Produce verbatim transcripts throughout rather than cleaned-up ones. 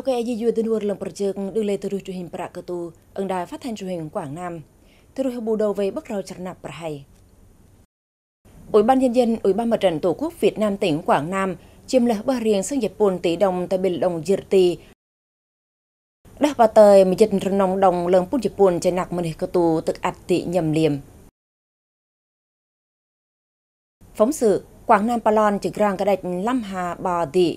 Nhiều cái gì dưới nuôi lần bờ trường đưa lên từ truyền hình bạc cơ tu, ông đài phát thanh truyền hình Quảng Nam, từ rồi bù đầu về bắt đầu chặt nạp bờ hay. Ủy ban nhân dân, Ủy ban Mặt trận Tổ quốc Việt Nam tỉnh Quảng Nam chiếm lệ bờ riêng sang Nhật Bản tỷ đồng tại biển đồng Jirti. Đắc bà tơi mà dịch nông đồng lần bút Nhật Bản trên nặc mình cơ tu tự ạt tị nhầm liềm. Phóng sự Quảng Nam Palon chỉ ràng cái đạch lâm hà bò tị.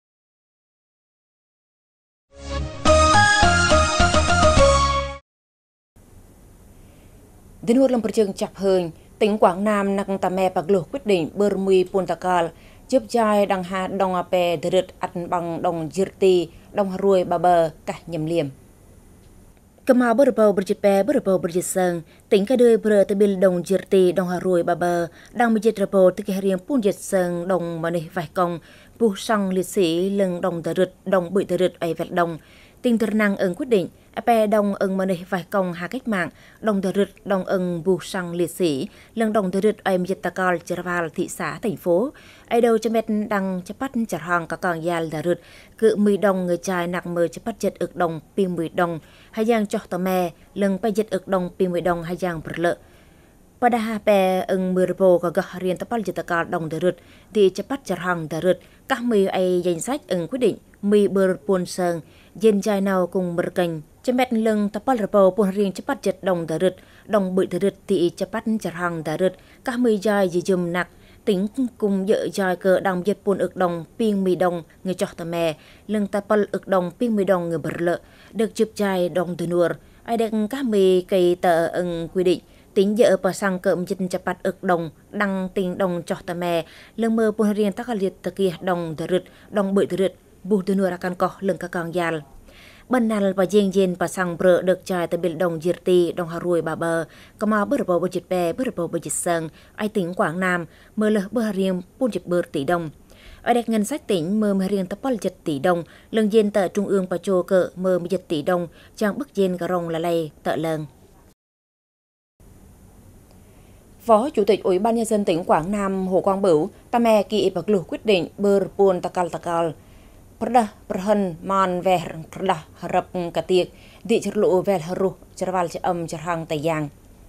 Đến hồi lần bờ trường chập hơn, tỉnh Quảng Nam nặng tà mẹ bạc lục quyết định bờ mùi Puntakal giúp dài đằng hà đồng ape đợt ăn bằng đồng Jirti, đồng ruồi bà bờ cả nhầm liềm. Kemau bờ bờ bờ bè bờ bờ bờ sơn, tỉnh cái đôi bờ từ bil đồng Jirti đồng ruồi bà bờ đang bị dịch bờ từ cái riêng pun dịch sơn đồng mà này vài công bu sang liệt sĩ lưng đồng đợt đồng bụi đợt ấy vẹt đồng tỉnh thừa năng ứng quyết định ape đồng ưng mà này vài công hà cách mạng đồng đợt đồng ưng bu sang liệt sĩ lưng đồng đợt ấy dịch takal cheraval thị xã thành phố ai đâu cho mẹ đang chấp bắt chặt hàng cả càng dài đợt cự mười đồng người trai nặng mờ chấp bắt dịch ực đồng pin mười đồng hay giang cho tờ mè lưng bay dịch ực đồng pin mười đồng hay giang bật lợ pada hape ưng mười bộ có gà riêng tập bắt dịch takal đồng đợt thì chấp bắt chặt hàng đợt các mười ai danh sách ưng quyết định mười bờ buôn sơn dân trai nào cùng bờ cành cho mẹ lưng tập bắt bộ buôn riêng chấp bắt dịch đồng đợt đồng bự đợt thì chấp bắt chặt hàng đợt các mười trai gì dùm nặng tính cùng vợ trai cờ đồng dịch buôn ực đồng pin mười đồng người cho tờ mè lưng tập bắt ực đồng pin mười đồng người bờ lợ được chụp trai đồng từ nuột ai được các mười cây tờ ưng quy định tính vợ và sang cợm dịch chấp bắt ực đồng đăng tình đồng cho tờ mè lưng mơ buôn riêng tất cả liệt tờ kia đồng đợt đồng bự đợt bù từ nuột akan cỏ lưng các càng dài bên nào và riêng riêng và sang bờ được trai tại biển đồng Jirti đồng hà ruồi bà bờ có mà bờ bờ bờ dịch bè bờ bờ bờ dịch sơn ai tỉnh Quảng Nam mơ lơ bờ riêng buôn dịch bờ tỷ đồng ở đẹp ngân sách tỉnh mơ mơ riêng tập bal dịch tỷ đồng lương diên tờ trung ương và chô cỡ mơ dịch tỷ đồng trang bức diên cà rồng là lầy tợ lợn. Phó Chủ tịch Ủy ban nhân dân tỉnh Quảng Nam Hồ Quang Bửu tam mẹ kỵ bạc lục quyết định bờ buôn takal takal Perda perhen man ver perda harap katiek di cerlu vel haru cerval ceam cerhang tayang.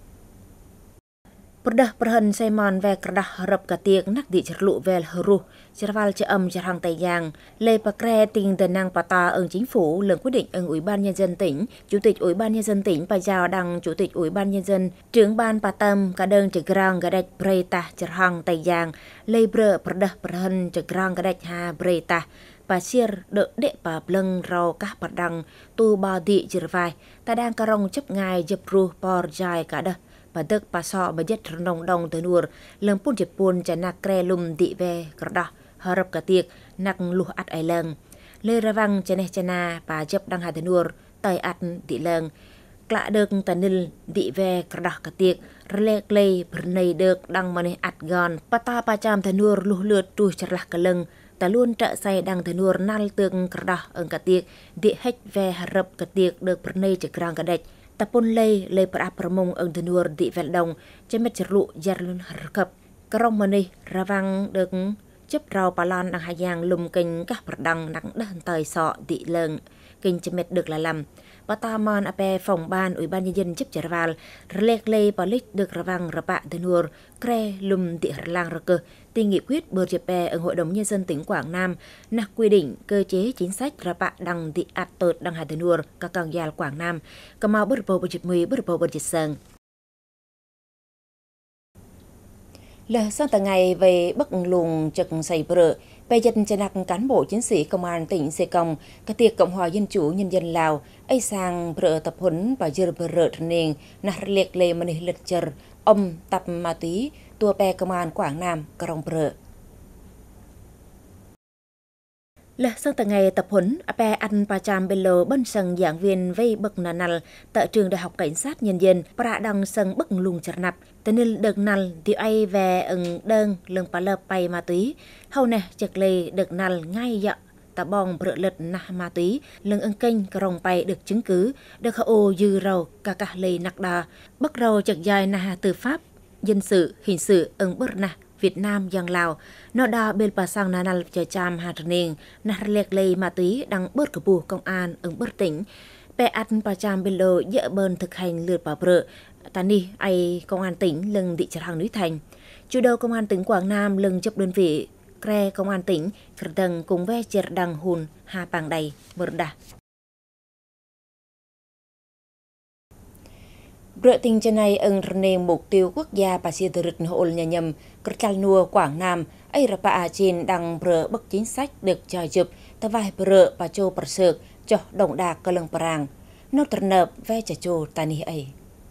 Perda perhen say man ve kerdah harap katiek nak di cerlu vel haru cerval ceam cerhang tayang. Lê Pakre tình tờ năng Pata ưng chính phủ lần quyết định ưng Ủy ban nhân dân tỉnh, Chủ tịch Ủy ban nhân dân tỉnh Bà Giao đăng Chủ tịch Ủy ban nhân dân trưởng ban Patam cả đơn trực rang gadet Breta cerhang tayang. Lê Bre perda perhen trực rang gadet ha Breta. Pasir đỡ đệ bà blâng rau các bát đăng tu ba địa chìa vai ta đang cà rong chấp ngài dập ru por dài cả đơ bà tức bà sọ bà dứt nông đồng tới nuột lần pun chụp pun chả nạc kre lùm địa về cả đơ harap cả tiệc nạc lụa ắt ai lâng lê ra văng chả nè chả na bà dập đăng hai tới nuột tay ắt địa lâng lạ được ta nil địa về cả đơ cả tiệc rle clay bernay được đăng mà này ắt gòn pata pa cham tới nuột lụa lượt đuôi chả lạc cả lâng ta luôn trợ say đang thời nuột nal tương cả ở cả tiệc địa hết về harap cả tiệc được bernay chỉ rang cả đạch ta pun lay lay pra pramong ở thời nuột địa vẹn đồng trên mặt chật lụ jar luôn harap cả rong mà này ravang được chấp rau palan đang hai giang lùm kinh các bậc đằng nặng đơn thời sọ địa lợn kinh trên mặt được là làm Pataman ape phòng ban Ủy ban nhân dân chấp trả vào rlek lay palik được ravang rapa thời nuột kre lùm địa lang rcơ tin nghị quyết bờ chẹp bè ở Hội đồng Nhân dân tỉnh Quảng Nam nạc quy định cơ chế chính sách ra bạ đăng thị ạt tợt đăng hải tên nuột các càng dài Quảng Nam cầm mau bớt bầu bờ chẹp mười bớt bầu bờ chẹp sơn là sau tầng ngày về bắc luồng trực xây bờ bây giờ cho nạc cán bộ chiến sĩ công an tỉnh Sê Công các tiệc Cộng hòa Dân chủ Nhân dân Lào ấy sang bờ tập huấn và giờ bờ nền nạc liệt lệ mani lịch chờ ông tập ma túy tua bè công an Quảng Nam Krong Bờ. Là sau tầng ngày tập huấn, ape ăn pa cham bello bên sân giảng viên vây bậc nà nal tại trường Đại học Cảnh sát Nhân dân, pra đăng sân bậc lùng chặt nạp, tên nên đợt nal thì ai về ưng đơn lưng pa lơ pay ma túy, hầu nè chật lê đợt nal ngay dọ. Ta bong bờ lật na ma túy lưng ưng kênh Krong pay được chứng cứ được ô dư rầu cả cả lê nặc đà, bắc rầu chật dài na tư pháp dân sự hình sự ưng bớt na Việt Nam giang Lào nó đa bên bà sang nà nà chờ cham hà nền nà lẹt lây ma túy đang bớt cử bù công an ứng bớt tỉnh bè ăn bà cham bên lô dỡ bơn thực hành lượt bà bờ tà ni ai công an tỉnh lưng địa chợ hàng núi thành chủ đầu công an tỉnh Quảng Nam lưng chấp đơn vị kre công an tỉnh khởi tầng cùng ve chợ đằng hùn hà bàng đầy bờ đà Bữa tình trên này ưng nền mục tiêu quốc gia bà xìa từ rực hồn nhà nhầm cất chal nua Quảng Nam ấy là bà trên đăng bờ bức chính sách được cho chụp ta vài bờ bà châu bờ sợt cho đồng đạc cơ lưng parang nốt trần nợ ve trả châu tani ấy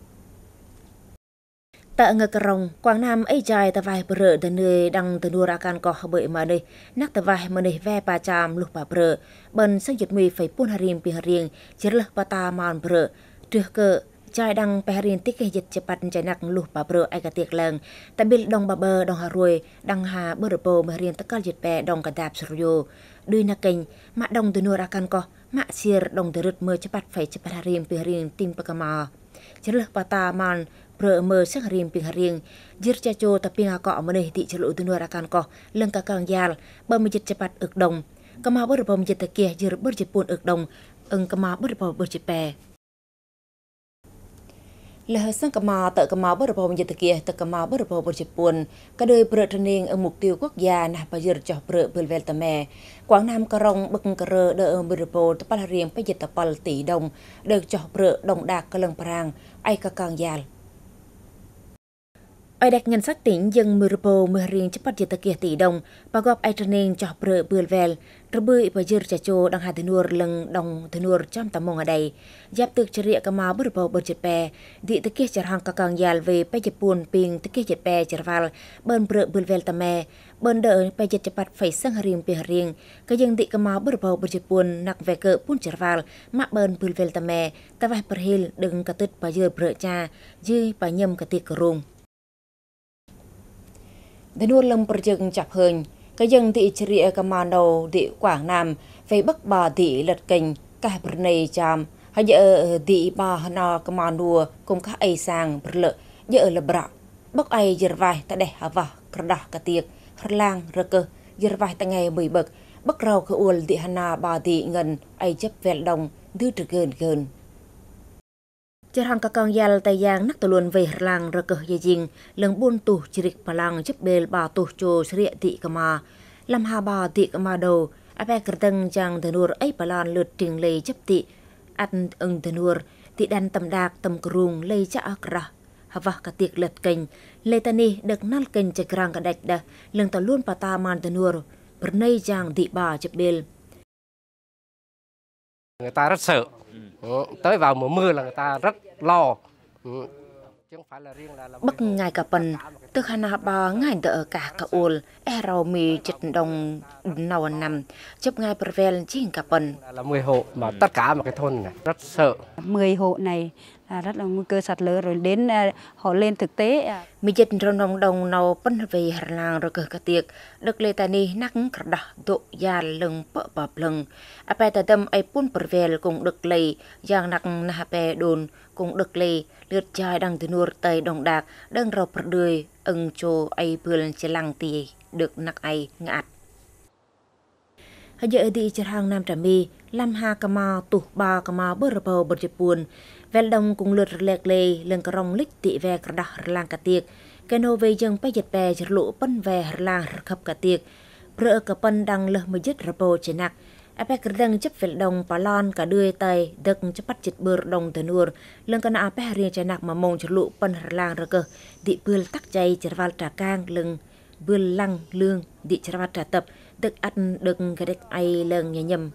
tại ngờ rồng Quảng Nam ấy dài ta vài bờ từ nơi đăng từ nua ra can cò bởi mà đây nắc ta vài mà đây ve bà chàm lục bà bờ bần sang giật mì phải pun harim pi haring chỉ là bà ta mòn bờ trước cơ Chai đăng perin tích cái dịch cepat jenak luh babro ai katiek lang tabil dong baber dong harui dang ha berpo merin tekal jit pe dong kadap suryo dui nakeng mak dong tunur akan ko mak sir dong derut me cepat fai cepat harim perin tim pekama cerlah pata man bre me sang harim ping haring jir chacho tapi ngako meneh ti celu tunur akan ko leng kakang yal ba mejit cepat uk dong kama berpo mejit tekeh jir berjepun uk dong eng kama berpo berjepe là sang cama tự cama bớt bầu như kia tự cama bớt bầu bớt Japan cả đời bớt training ở mục tiêu quốc gia nà bây giờ cho bớt bớt về tầm mẹ Quảng Nam cà rong bậc cà rơ đỡ bớt bầu tập là riêng bây giờ tập bal tỷ đồng được cho bớt đồng đạc cả lần parang ai cả càng dài ai đặt ngân sách tỉnh dân bớt bầu mười riêng chấp bắt giờ kia tỷ đồng bao gồm ai training cho bớt bớt về rồi bơi bây giờ cho cho đang hai thuyền lần đồng thuyền trăm tầm mong ở đây giáp từ chợ cả máu bớt bầu bớt chẹp bè đi tới kia chợ hàng cả càng dài về bây giờ buồn ping tới kia chẹp bè chợ val bên bớt bớt về tầm mè bên đợi bây giờ chẹp bắt phải sang harim pe haring cái dân đi cả máu bớt bầu bớt chẹp buồn nặc về cỡ buồn chợ val mắc bên bớt về tầm mè ta phải bớt hill đừng cả tết bây giờ bớt cha dư bà nhâm cả tiệc rung thuyền lâm bớt chừng chập hơn cái dân thị trịa Camano thị Quảng Nam phải bắt bà thị lật kênh cả bờ này chàm hay giờ thị bà nó Camano cùng các ai sang bờ lợ giờ là bạ bắt ai giờ vài ta để hả vả cả đà cả tiệc hất lang rơ cơ giờ vài ta ngày mười bậc bắt rau cái uol thị Hana bà thị ngân ai chấp vẹn đồng đưa trực gần gần Chợ hàng các con yal tay giang nắc tờ luồn về làng rơ cơ dây dinh lần buôn tủ chỉ địch bà làng chấp bèl bà tủ trồ sria thị kama làm hà bà thị kama đầu abe kerteng jang tenur ấy bà lan lượt trình lây chấp thị ăn ưng tenur thị đan tầm đạc tầm krung lây cha akra hava cả tiệc lật kênh lây tani được nal kênh chạy rang cả đạch đa lần tờ luôn bà ta man tenur bờ nay jang thị bà chấp bèl người ta rất sợ tới vào mùa mưa là người ta rất lo bất ngài cả phần từ khana ba ngài đỡ cả cả ul ero mi chật đồng nào nằm chấp ngài prevel chỉ cả phần là mười hộ mà tất cả một cái thôn này rất sợ mười hộ này là rất là nguy cơ sạt lở rồi đến họ lên thực tế mi chật trong đồng đồng nào phân về làng rồi cả tiệc được lê tani nắc cả đỏ độ già lưng bợ bập lưng ape ta tâm ai pun prevel cũng được lây giang nắc na pe đồn cũng được lây lượt trai đang từ nua tây đồng đạc đang rau bờ đuôi ưng cho ai bươn chỉ lăng tì được nặc ai ngạt giờ đi chợ hàng Nam Trà My làm hà cama tủ ba cama bờ bờ bờ chụp buồn ven đông cùng lượt lẹt lê lên cà rong lích tị ve cà đà lang cà tiệc cái nô về dân bay giật bè chật lụ bân ve lang khập cà tiệc bờ cà bân đang lơ mới dứt rabo chỉ nặc ape kerang chấp vel dong palon cả đuôi tay đực cepat chit bờ dong tenur lưng kana ape hari chanak mà mong chlu pen lang ra cơ di bươn tắc chay chirval trà cang lưng bươn lăng lương di chirval trà tập đực ăn đực cái đực ai lưng nhà nhầm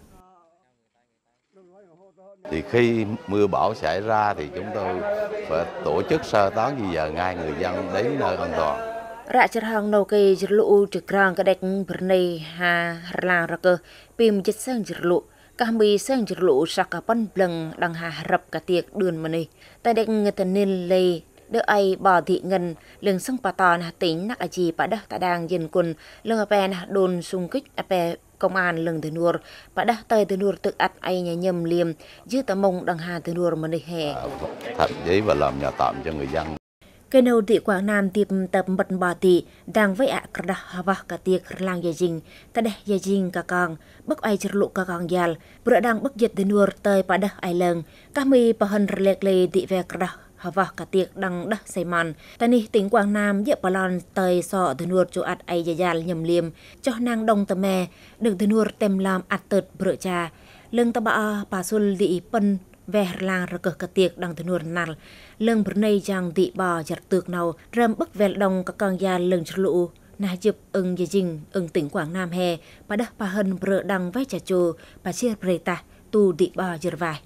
thì khi mưa bão xảy ra thì chúng tôi phải tổ chức sơ tán di dời ngay người dân đến nơi an toàn. Ra chợ hàng nâu cây chợ lụ trực rang cái đạch bờ này hà làng ra cơ pim chết sang chợ lụ cả mi sang chợ lụ sạc cả pan pleng đang hà rập cả tiệc đường mà này tại đạch người ta nên lây đỡ ai bỏ thị ngân lưng sang patan hà tính nắc aji pada ta đang dân quân lưng ape đồn xung kích ape công an lưng từ nuor pada tay từ nuor tự ắt ai nhà nhầm liềm dưới tà mông đang hà từ nuor mà này hè thậm chí và làm nhà tạm cho người dân. Cây nâu thị Quảng Nam tiệp tập bật bà thị đang với ạ cờ đà hà vah cả tiệc lang gia dinh, ta đeh gia dinh cả con, bất ai chật lụ cả con gial, bữa đang bất dịch đến nuột tơi bà đah ai lâng, các mi bà hân rlek lê thị về cờ đà hà vah cả tiệc đang đah say man, ta ni tỉnh Quảng Nam dễ bà lon tơi sọ đến nuột cho ạt ai gia gial nhầm liềm, cho nàng đông tà mè, được đến nuột tem làm ạt tợt bữa cha, lưng ta bà bà sul thị pân về làng ra cờ cả tiệc đang thân nuột nal lưng bữa nay chàng thị bà chặt tược nào râm bất về đồng các con gia lưng chật lụ na chụp ưng gia dinh ưng tỉnh Quảng Nam hè bà đắc bà hân bờ đăng vai trà chô bà chia bề ta tu thị bà giật vài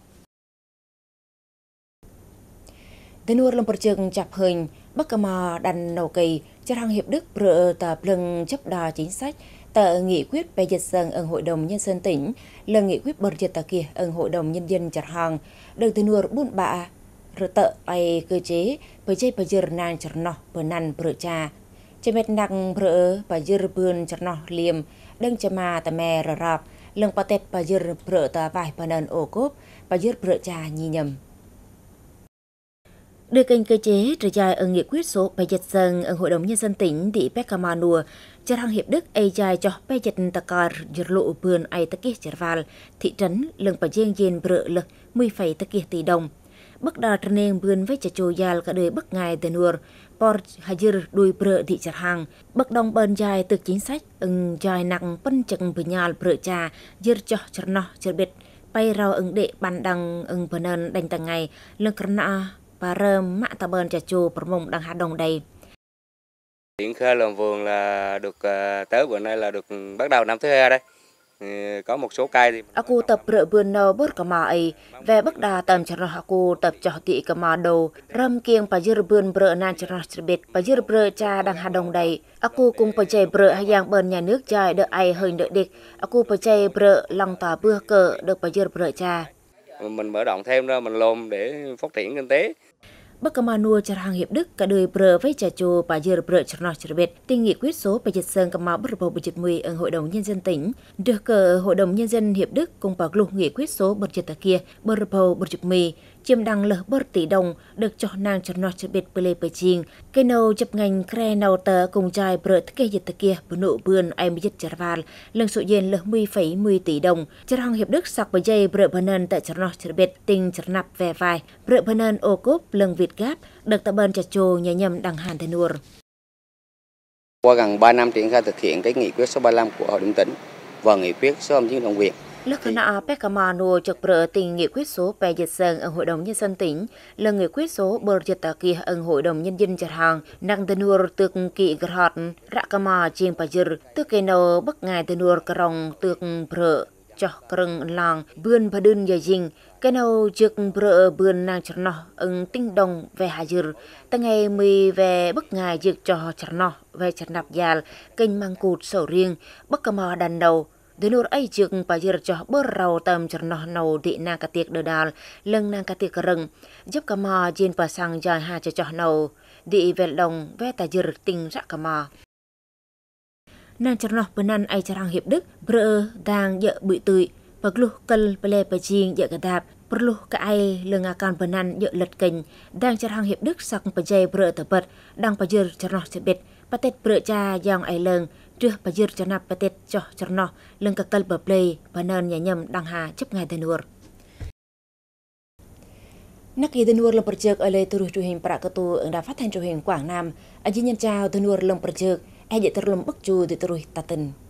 thân nuột lưng bờ trường chập hình bắc cà mà đàn nầu kỳ cho thằng hiệp đức bờ tập lưng chấp đà chính sách tại nghị quyết về dịch dân ở Hội đồng Nhân dân tỉnh, lần nghị quyết bật dịch tại kia ở Hội đồng Nhân dân chặt hàng, được từ nuôi bốn bạ, rồi tợ ai cơ chế, bởi chơi bởi giờ nàng chặt nọ, bởi năn bởi cha, chơi mệt nặng bởi bởi giờ bươn chặt nọ liềm, đừng cho mà ta mè rờ rạp, lần bà tết bởi giờ bởi ta vài bởi năn ổ cốp, bởi giờ bởi cha nhi nhầm. Đưa kênh cơ chế trở dài ở nghị quyết số bảy dịch dân ở Hội đồng Nhân dân tỉnh thị Pekamanua, cho thằng hiệp đức ai dài cho bảy dịch takar giật lộ bươn ai tất kia chật vào thị trấn lưng bà riêng dên bờ lực mười phẩy tất kia tỷ đồng. Bất đà trần nên bươn với chả trôi dài cả đời bất ngài tên nuột, port hajir đuôi bờ thị chật hàng, bất đồng bần dài từ chính sách ưng dài nặng phân chừng bờ nhal bờ trà giật cho chật nọ chật biệt bay rau ưng đệ bàn đằng ưng bờ nền đành tầng ngày lưng cân nạ và rơm mạ ta bơn trà chô bờ mông đang hạ đồng đầy. Triển khai làm vườn là được tới bữa nay là được bắt đầu năm thứ hai đây. Có một số cây thì aku tập rợ vườn nâu bớt cả mà ấy về bất đà tầm chả aku tập cho tị cả mà đầu râm kiêng bà dưa vườn bờ nan chả biệt bà dưa bờ cha đang hạ đồng đầy aku cùng bà chạy bờ hay giang bờ nhà nước chạy đợi ai hơi đợi địch aku bà chạy bờ lòng tà bưa cờ được bà dưa bờ cha mình mở rộng thêm ra mình lôm để phát triển kinh tế. Bắc Cà Manua chặt hàng hiệp đức cả đời bờ với trà chô bà dưa bờ chặt nọ chặt biệt tinh nghị quyết số bà dịch sơn Cà Mau bất bầu bật mười ở Hội đồng Nhân dân tỉnh được cờ Hội đồng Nhân dân hiệp đức cùng bà lục nghị quyết số bật chặt kia bờ bầu bật mười chiêm đăng lỡ bờ tỷ đồng được cho nàng chặt nọ chặt biệt bờ lê bờ chiên cây nâu chập ngành kre nâu tờ cùng trai bờ tất kia dịch kia bờ nụ bươn ai mới dịch chặt vào lần số yên lỡ mười phẩy mười tỷ đồng chặt hàng hiệp đức sạc bờ dây bờ bờ nền tại chặt nọ chặt biệt tinh chặt nạp về vai bờ bờ nền ô cốp lần việt gáp được tập bơn chặt chô nhà nhầm đằng hàn tên nuột. Qua gần ba năm triển khai thực hiện cái nghị quyết số ba mươi lăm của Hội đồng tỉnh và nghị quyết số hai mươi chín đồng quyền. Lúc nãy Pekamanua trực bờ tình nghị quyết số về dịch dân ở Hội đồng Nhân dân tỉnh là nghị quyết số bờ dịch tạ kia ở Hội đồng Nhân dân chặt hàng năng tên nuột tược kỵ gạt rạ kama chiên bà dưa tước cây nâu bất ngài tên nuột còng tược bờ cho kreng lang bươn bà đun gia dinh cái nào trực bờ bươn nàng chặt nọ ưng tinh đồng về hà dưa ta ngày mười về bất ngài trực cho chặt nọ về chặt nạp già kênh mang cụt sầu riêng bất cà mò đàn đầu đến nỗi ấy trực bà dưa cho bờ rau tầm chặt nọ nầu thị nàng cả tiệc đờ đào lưng nàng cả tiệc rừng giúp cà mò trên bà sang dài hà cho cho nầu thị về đồng về ta dưa tinh rạ cà mò nàng chặt nọ bên nan ai chặt hàng hiệp đức bờ đang dợ bụi tươi bậc lu cân bele bờ chiên dợ cả đạp bờ lu cả ai lưng akan bên nan dợ lật cành đang chặt hàng hiệp đức sạc bờ dây bờ tập bật đang bờ dưa chặt nọ chặt biệt bờ tết bờ cha giang ai lưng chưa bờ dưa chặt nạp bờ tết cho chặt nọ lưng cả cân bờ play bờ nan nhà nhầm đang hà chấp ngày tên nuộtนักกีฬานัวลงประจักษ์อะไรตัวจุหินประกตูอันดับฟัดแทนจุหินกว่างนามอาจินยันเจ้าตัวนัวลงประจักษ์ไอเดียตรลมบักจูติตรุยตัดติน